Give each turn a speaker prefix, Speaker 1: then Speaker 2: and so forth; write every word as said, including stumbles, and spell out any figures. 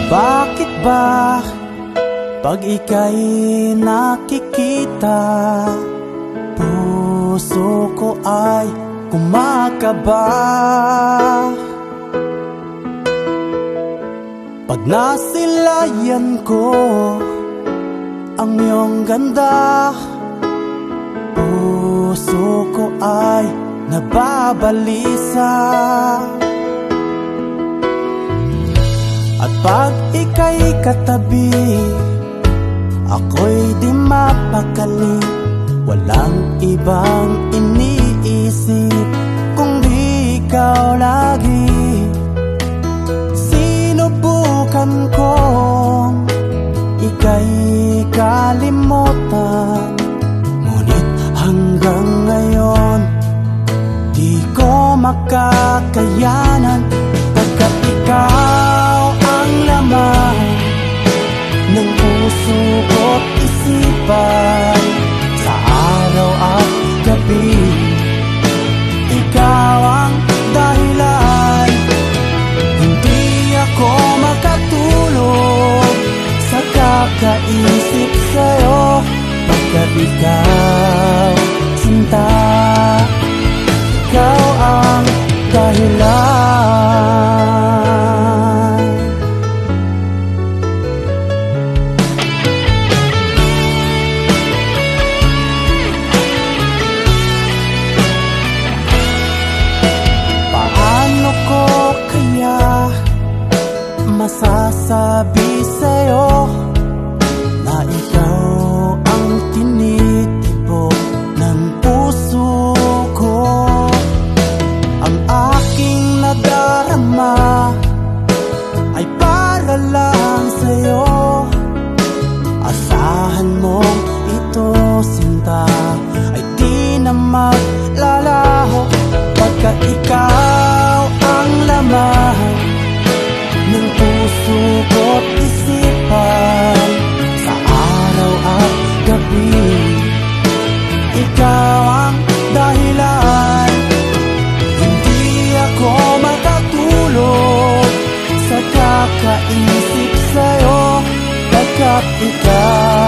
Speaker 1: Bakit ba pag ika'y nakikita, puso ko ay kumakaba? Pag nasilayan ko ang iyong ganda, puso ko ay nababalisa. At pag ika'y katabi, ako'y di mapakali. Walang ibang iniisip kung di ikaw lagi. Sinubukan kong ika'y kalimutan, ngunit hanggang ngayon di ko makakayanan. Pagkat ikaw ang laman ng puso ko't isipan, sa araw at gabi ikaw ang dahilan. Hindi ako makatulog sa kakaisip sa'yo, pagkat ikaw, sinta, ikaw ang dahilan. Masasabi sa'yo na ikaw ang tinitibok ng puso ko. Ang aking nadarama ay para lang sa'yo. Asahan mong ito, sinta, ay di na maglalaho, pagkat ikaw ang laman ng puso ko't isipan, sa araw at gabi ikaw ang dahilan. Hindi ako makatulog sa kakaisip sa'yo, pagkat ikaw